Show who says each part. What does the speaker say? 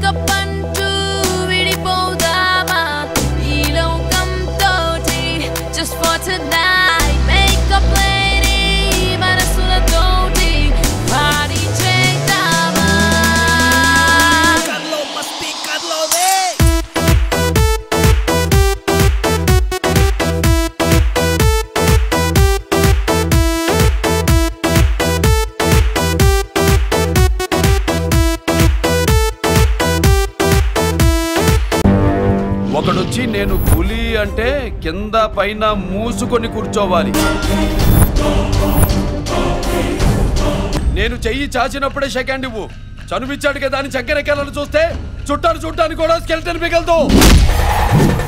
Speaker 1: Breakup అంటూ విడిపోదామా ఈ లోకంతోటి just for tonight makeup lady మనసులతోటి పార్టీ చేద్దామా
Speaker 2: కర్లో మస్తి కర్లో రే
Speaker 3: ఒకడొచ్చి నేను పులి అంటే కింద పైన మూసుకొని కూర్చోవాలి. నేను చెయ్యి చాచినప్పుడే సెకండ్ ఇవ్వు. చనువిచ్చాడు కదా అని చక్కెర కెళ్ళలు చూస్తే చుట్టాలు చూడటానికి కూడా స్కెల్టన్ మిగలదు.